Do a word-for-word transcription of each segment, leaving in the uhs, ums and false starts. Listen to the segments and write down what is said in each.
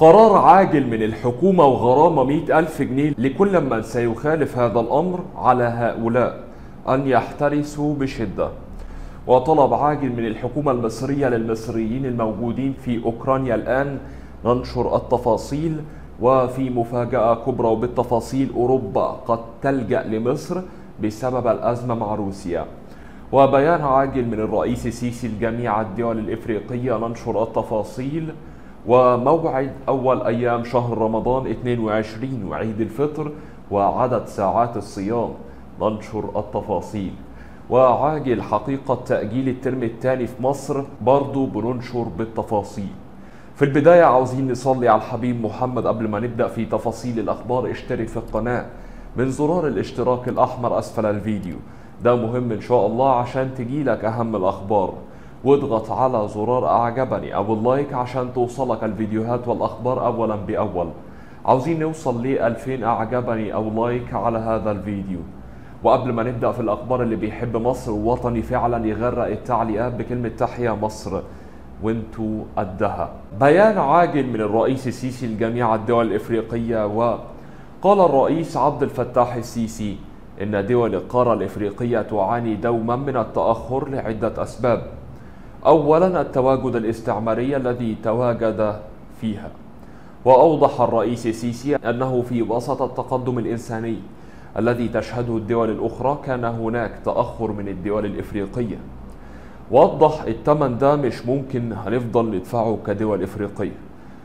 قرار عاجل من الحكومة وغرامة مئة ألف جنيه لكل من سيخالف هذا الأمر، على هؤلاء أن يحترسوا بشدة. وطلب عاجل من الحكومة المصرية للمصريين الموجودين في أوكرانيا الآن. ننشر التفاصيل، وفي مفاجأة كبرى وبالتفاصيل: أوروبا قد تلجأ لمصر بسبب الأزمة مع روسيا. وبيان عاجل من الرئيس السيسي لجميع الدول الإفريقية. ننشر التفاصيل. وموعد أول أيام شهر رمضان اثنين وعشرين وعيد الفطر وعدد ساعات الصيام. ننشر التفاصيل. وعاجل حقيقة تأجيل الترم الثاني في مصر، برضو بننشر بالتفاصيل. في البداية عاوزين نصلي على الحبيب محمد. قبل ما نبدأ في تفاصيل الأخبار، اشترك في القناة من زرار الاشتراك الأحمر أسفل الفيديو، ده مهم إن شاء الله عشان تجيلك أهم الأخبار. واضغط على زرار أعجبني أو اللايك عشان توصلك الفيديوهات والأخبار أولا بأول. عاوزين نوصل ل ألفين أعجبني أو لايك على هذا الفيديو. وقبل ما نبدأ في الأخبار، اللي بيحب مصر ووطني فعلا يغرق التعليقات بكلمة تحيا مصر وانتو قدها. بيان عاجل من الرئيس السيسي لجميع الدول الإفريقية. وقال الرئيس عبد الفتاح السيسي إن دول القارة الإفريقية تعاني دوما من التأخر لعدة أسباب. أولا، التواجد الاستعماري الذي تواجد فيها. وأوضح الرئيس السيسي أنه في وسط التقدم الإنساني الذي تشهده الدول الأخرى كان هناك تأخر من الدول الإفريقية. وضح الثمن ده مش ممكن هنفضل ندفعه كدول إفريقية،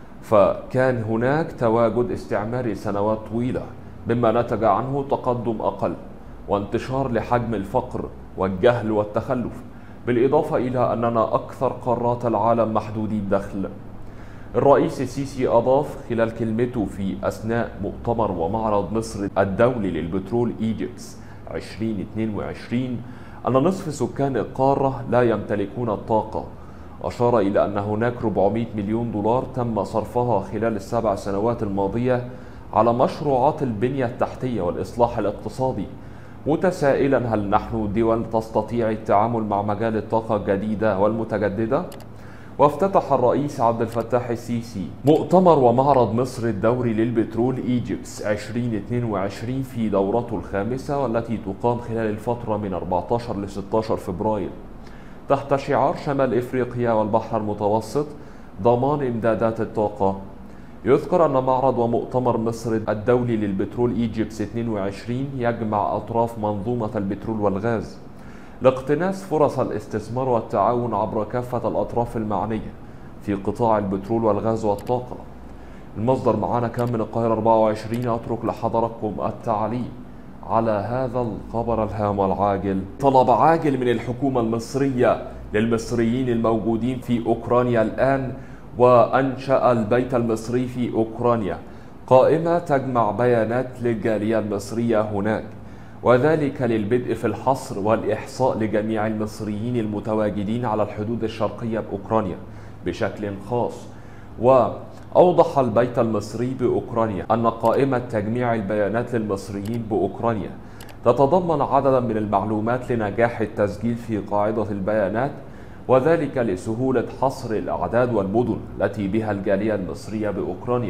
فكان هناك تواجد استعماري سنوات طويلة، مما نتج عنه تقدم أقل وانتشار لحجم الفقر والجهل والتخلف، بالإضافة إلى أننا أكثر قارات العالم محدودي الدخل. الرئيس السيسي أضاف خلال كلمته في أثناء مؤتمر ومعرض مصر الدولي للبترول إيجيبس ألفين واثنين وعشرين أن نصف سكان القارة لا يمتلكون الطاقة. أشار إلى أن هناك أربعمئة مليون دولار تم صرفها خلال السبع سنوات الماضية على مشروعات البنية التحتية والإصلاح الاقتصادي، متسائلا: هل نحن دول تستطيع التعامل مع مجال الطاقة الجديدة والمتجددة؟ وافتتح الرئيس عبد الفتاح السيسي مؤتمر ومعرض مصر الدولي للبترول إيجيبس ألفين واثنين وعشرين في دورته الخامسة، والتي تقام خلال الفترة من أربعة عشر ل ستة عشر فبراير تحت شعار شمال إفريقيا والبحر المتوسط، ضمان إمدادات الطاقة. يذكر أن معرض ومؤتمر مصر الدولي للبترول إيجيبس اثنين وعشرين يجمع أطراف منظومة البترول والغاز لاقتناص فرص الاستثمار والتعاون عبر كافة الأطراف المعنية في قطاع البترول والغاز والطاقة. المصدر معانا كان من القاهرة أربعة وعشرين. أترك لحضراتكم التعليق على هذا الخبر الهام العاجل. طلب عاجل من الحكومة المصرية للمصريين الموجودين في أوكرانيا الآن. وأنشأ البيت المصري في أوكرانيا قائمة تجمع بيانات للجالية المصرية هناك، وذلك للبدء في الحصر والإحصاء لجميع المصريين المتواجدين على الحدود الشرقية بأوكرانيا بشكل خاص. وأوضح البيت المصري بأوكرانيا أن قائمة تجميع البيانات للمصريين بأوكرانيا تتضمن عددا من المعلومات لنجاح التسجيل في قاعدة البيانات، وذلك لسهولة حصر الأعداد والمدن التي بها الجالية المصرية بأوكرانيا.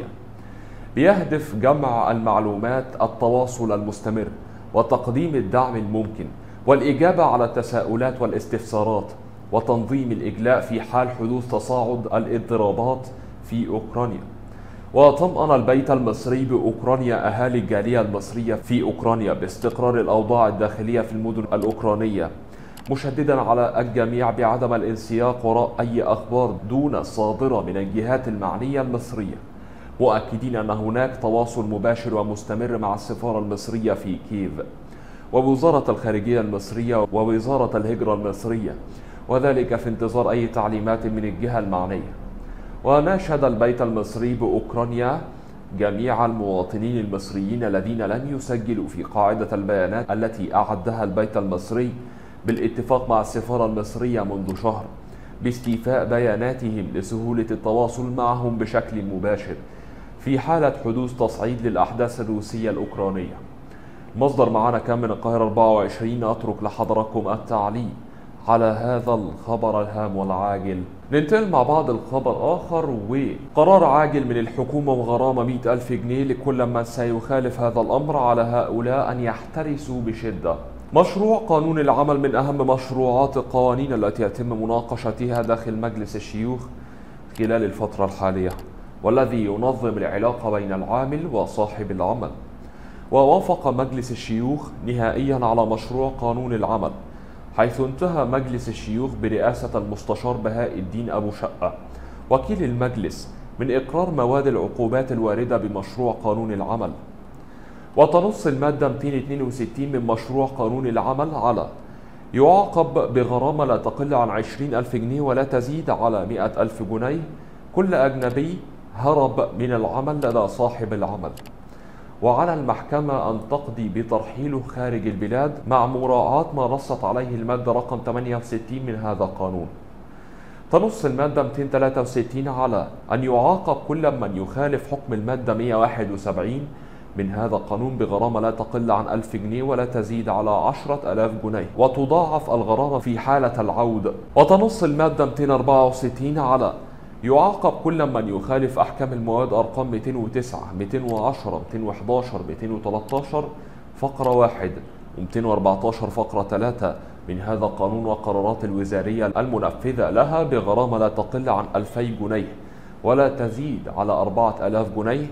بيهدف جمع المعلومات، التواصل المستمر، وتقديم الدعم الممكن، والإجابة على التساؤلات والاستفسارات، وتنظيم الإجلاء في حال حدوث تصاعد الاضطرابات في أوكرانيا. وطمأن البيت المصري بأوكرانيا أهالي الجالية المصرية في أوكرانيا باستقرار الأوضاع الداخلية في المدن الأوكرانية، مشددا على الجميع بعدم الانسياق وراء أي أخبار دون الصادرة من الجهات المعنية المصرية، مؤكدين أن هناك تواصل مباشر ومستمر مع السفارة المصرية في كييف ووزارة الخارجية المصرية ووزارة الهجرة المصرية، وذلك في انتظار أي تعليمات من الجهة المعنية. وناشد البيت المصري بأوكرانيا جميع المواطنين المصريين الذين لم يسجلوا في قاعدة البيانات التي أعدها البيت المصري بالاتفاق مع السفارة المصرية منذ شهر باستيفاء بياناتهم لسهولة التواصل معهم بشكل مباشر في حالة حدوث تصعيد للأحداث الروسية الأوكرانية. مصدر معنا كان من القاهرة أربعة وعشرين. أترك لحضراتكم التعليق على هذا الخبر الهام والعاجل. ننتقل مع بعض الخبر آخر، وقرار عاجل من الحكومة وغرامة مئة ألف جنيه لكل من سيخالف هذا الأمر على هؤلاء أن يحترسوا بشدة. مشروع قانون العمل من أهم مشروعات القوانين التي يتم مناقشتها داخل مجلس الشيوخ خلال الفترة الحالية، والذي ينظم العلاقة بين العامل وصاحب العمل. ووافق مجلس الشيوخ نهائيا على مشروع قانون العمل، حيث انتهى مجلس الشيوخ برئاسة المستشار بهاء الدين أبو شقة وكيل المجلس من إقرار مواد العقوبات الواردة بمشروع قانون العمل. وتنص المادة مئتين واثنين وستين من مشروع قانون العمل على يعاقب بغرامة لا تقل عن عشرين ألف جنيه ولا تزيد على مئة ألف جنيه كل أجنبي هرب من العمل لدى صاحب العمل، وعلى المحكمة أن تقضي بترحيله خارج البلاد مع مراعاة ما نصت عليه المادة رقم ثمانية وستين من هذا القانون. تنص المادة مئتين وثلاثة وستين على أن يعاقب كل من يخالف حكم المادة مئة وواحد وسبعين من هذا القانون بغرامة لا تقل عن ألف جنيه ولا تزيد على عشرة آلاف جنيه، وتضاعف الغرامة في حالة العودة. وتنص المادة مئتين وأربعة وستين على يعاقب كل من يخالف أحكام المواد أرقام مئتين وتسعة مئتين وعشرة مئتين وأحد عشر مئتين وثلاثة عشر فقرة واحد ومئتين وأربعة عشر فقرة ثلاثة من هذا القانون وقرارات الوزارية المنفذة لها بغرامة لا تقل عن ألفي جنيه ولا تزيد على أربعة آلاف جنيه،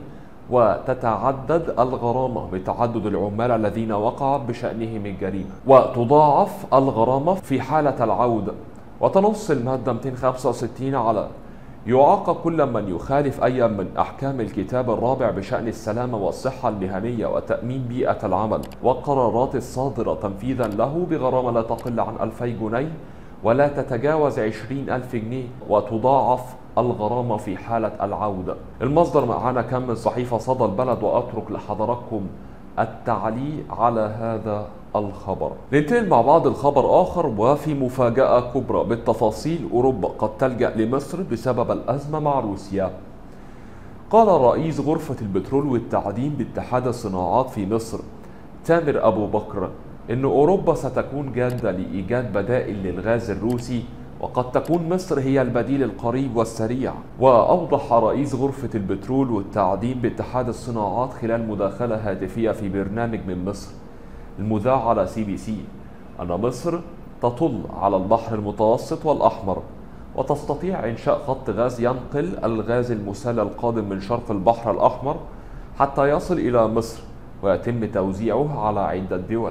وتتعدد الغرامة بتعدد العمال الذين وقع بشأنهم الجريمة، وتضاعف الغرامة في حالة العودة. وتنص المادة مئتين وخمسة وستين على يعاقب كل من يخالف أي من أحكام الكتاب الرابع بشأن السلامة والصحة المهنية وتأمين بيئة العمل والقرارات الصادرة تنفيذا له بغرامة لا تقل عن ألفي جنيه ولا تتجاوز عشرين ألف جنيه، وتضاعف الغرامة في حالة العودة. المصدر معنا كان من صحيفة صدى البلد، وأترك لحضراتكم التعليق على هذا الخبر. ننتقل مع بعض الخبر آخر، وفي مفاجأة كبرى بالتفاصيل. أوروبا قد تلجأ لمصر بسبب الأزمة مع روسيا. قال رئيس غرفة البترول والتعدين باتحاد الصناعات في مصر تامر أبو بكر إن أوروبا ستكون جادة لإيجاد بدائل للغاز الروسي، وقد تكون مصر هي البديل القريب والسريع. وأوضح رئيس غرفة البترول والتعدين باتحاد الصناعات خلال مداخلة هاتفية في برنامج من مصر المذاع على سي بي سي أن مصر تطل على البحر المتوسط والأحمر، وتستطيع إنشاء خط غاز ينقل الغاز المسال القادم من شرق البحر الأحمر حتى يصل إلى مصر ويتم توزيعه على عدة دول.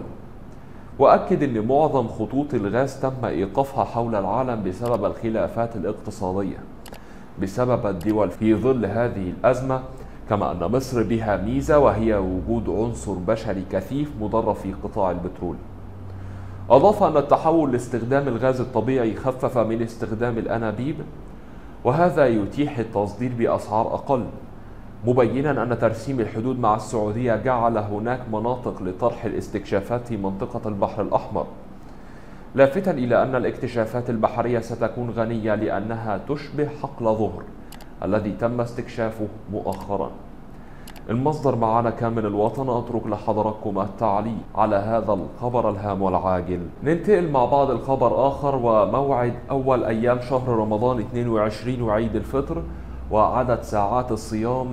وأكد أن معظم خطوط الغاز تم إيقافها حول العالم بسبب الخلافات الاقتصادية بسبب الدول في ظل هذه الأزمة، كما أن مصر بها ميزة وهي وجود عنصر بشري كثيف مدرب في قطاع البترول. أضاف أن التحول لاستخدام الغاز الطبيعي خفف من استخدام الأنابيب، وهذا يتيح التصدير بأسعار أقل، مبينا أن ترسيم الحدود مع السعودية جعل هناك مناطق لطرح الاستكشافات في منطقة البحر الأحمر، لافتا إلى أن الاكتشافات البحرية ستكون غنية لأنها تشبه حقل ظهر الذي تم استكشافه مؤخرا. المصدر معنا كان من الوطن، أترك لحضراتكم التعليق على هذا الخبر الهام والعاجل. ننتقل مع بعض الخبر آخر، وموعد أول أيام شهر رمضان اثنين وعشرين وعيد الفطر وعدد ساعات الصيام.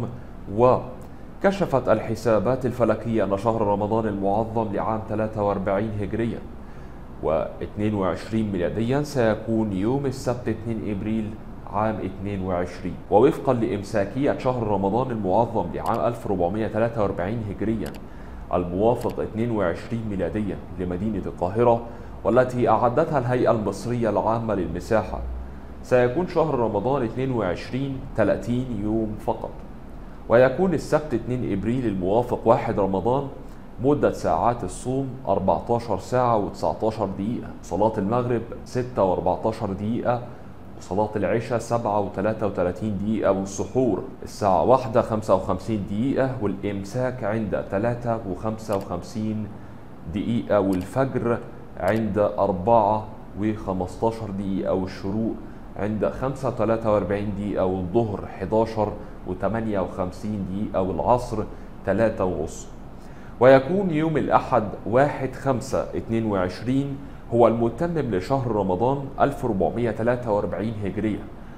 وكشفت الحسابات الفلكية أن شهر رمضان المعظم لعام ثلاثة وأربعين هجريا واثنين وعشرين ميلاديا سيكون يوم السبت اثنين إبريل عام اثنين وعشرين، ووفقا لإمساكية شهر رمضان المعظم لعام ألف وأربعمائة وثلاثة وأربعين هجريا الموافق اثنين وعشرين ميلاديا لمدينة القاهرة والتي أعدتها الهيئة المصرية العامة للمساحة، سيكون شهر رمضان اثنين وعشرين ثلاثين يوم فقط، ويكون السبت اثنين إبريل الموافق واحد رمضان مدة ساعات الصوم أربعة عشر ساعة وتسعة عشر دقيقة، صلاة المغرب ستة وأربعة عشر دقيقة، وصلاة العشاء سبعة وثلاثة وثلاثين دقيقة، والسحور الساعة واحدة وخمسة وخمسين دقيقة، والإمساك عند ثلاثة وخمسة وخمسين دقيقة، والفجر عند أربعة وخمسة عشر دقيقة، والشروق عند خمسة وثلاثة وأربعين دقيقة، والظهر أحد عشر وثمانية وخمسين دقيقة، والعصر ثلاثة ونص. ويكون يوم الأحد واحد خمسة اثنين وعشرين هو المتمم لشهر رمضان ألف وأربعمائة وثلاثة وأربعين هجرية،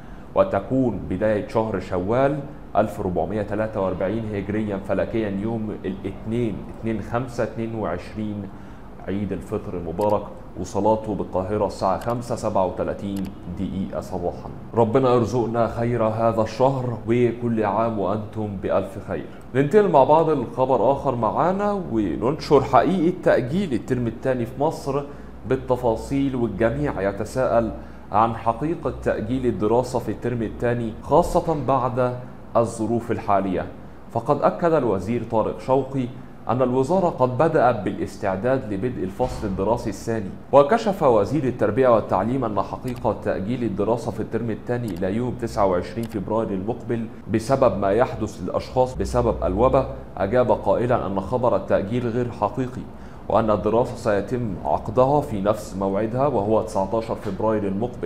وتكون بداية شهر شوال ألف وأربعمائة وثلاثة وأربعين هجريا فلكيا يوم الاثنين اثنين خمسة اثنين وعشرين عيد الفطر المبارك، وصلاته بالقاهرة الساعة خمسة سبعة وثلاثين دقيقة صباحا. ربنا يرزقنا خير هذا الشهر، وكل عام وأنتم بألف خير. ننتقل مع بعض الخبر آخر معانا وننشر حقيقة تأجيل الترم الثاني في مصر بالتفاصيل، والجميع يتساءل عن حقيقة تأجيل الدراسة في الترم الثاني خاصة بعد الظروف الحالية. فقد أكد الوزير طارق شوقي أن الوزارة قد بدأت بالاستعداد لبدء الفصل الدراسي الثاني. وكشف وزير التربية والتعليم أن حقيقة تأجيل الدراسة في الترم الثاني إلى يوم تسعة وعشرين فبراير المقبل بسبب ما يحدث للأشخاص بسبب الوباء. أجاب قائلا أن خبر التأجيل غير حقيقي، وأن الدراسة سيتم عقدها في نفس موعدها وهو تسعة عشر فبراير المقبل.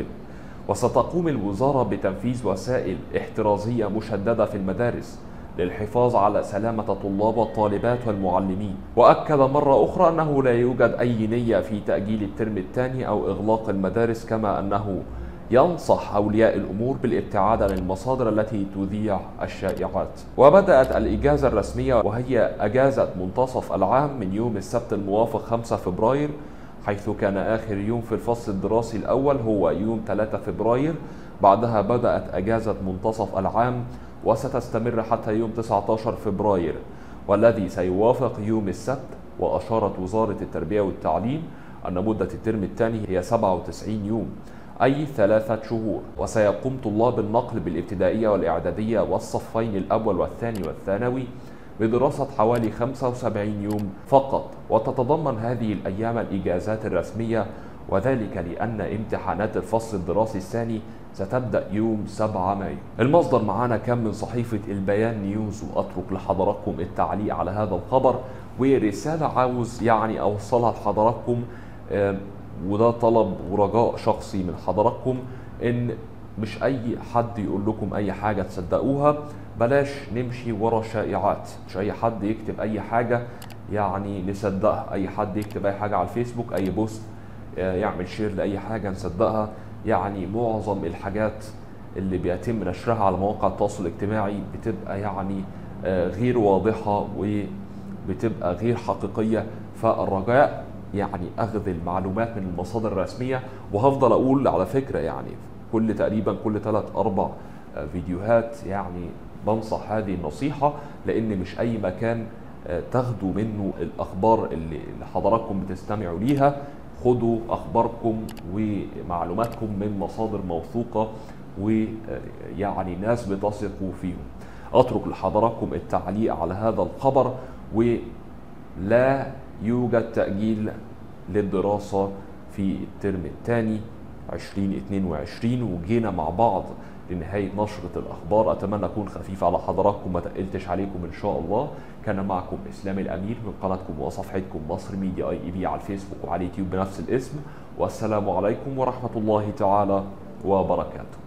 وستقوم الوزارة بتنفيذ وسائل احترازية مشددة في المدارس للحفاظ على سلامة الطلاب والطالبات والمعلمين. وأكد مرة أخرى أنه لا يوجد أي نية في تأجيل الترم الثاني أو إغلاق المدارس، كما أنه ينصح أولياء الأمور بالابتعاد عن المصادر التي تذيع الشائعات. وبدأت الإجازة الرسمية، وهي أجازة منتصف العام من يوم السبت الموافق خمسة فبراير، حيث كان آخر يوم في الفصل الدراسي الأول هو يوم ثلاثة فبراير. بعدها بدأت أجازة منتصف العام وستستمر حتى يوم تسعة عشر فبراير، والذي سيوافق يوم السبت. وأشارت وزارة التربية والتعليم أن مدة الترم الثاني هي سبعة وتسعين يوم، أي ثلاثة شهور. وسيقوم طلاب النقل بالابتدائية والإعدادية والصفين الأول والثاني والثانوي بدراسة حوالي خمسة وسبعين يوم فقط. وتتضمن هذه الأيام الإجازات الرسمية، وذلك لأن امتحانات الفصل الدراسي الثاني ستبدأ يوم سبعة مايو. المصدر معانا كان من صحيفة البيان نيوز، وأترك لحضراتكم التعليق على هذا الخبر. ورسالة عاوز يعني أوصلها لحضراتكم، وده طلب ورجاء شخصي من حضراتكم، إن مش أي حد يقول لكم أي حاجة تصدقوها. بلاش نمشي ورا شائعات، مش أي حد يكتب أي حاجة يعني نصدقها. أي حد يكتب أي حاجة على الفيسبوك، أي بوست يعمل شير لأي حاجة نصدقها. يعني معظم الحاجات اللي بيتم نشرها على مواقع التواصل الاجتماعي بتبقى يعني غير واضحة وبتبقى غير حقيقية. فالرجاء يعني أخذ المعلومات من المصادر الرسمية. وهفضل أقول على فكرة يعني كل تقريبا كل ثلاث أربع فيديوهات يعني بنصح هذه النصيحة، لأن مش أي مكان تاخدوا منه الأخبار اللي حضراتكم بتستمعوا ليها. خدوا أخباركم ومعلوماتكم من مصادر موثوقة ويعني ناس بتثقوا فيهم. أترك لحضراتكم التعليق على هذا الخبر. ولا يوجد تأجيل للدراسة في الترم الثاني عشرين اثنين وعشرين. وجينا مع بعض لنهاية نشرة الأخبار. أتمنى أكون خفيف على حضراتكم، ما تقلتش عليكم إن شاء الله. كان معكم إسلام الأمير من قناتكم وصفحتكم مصر ميديا اي اي بي على الفيسبوك وعلى اليوتيوب بنفس الاسم. والسلام عليكم ورحمة الله تعالى وبركاته.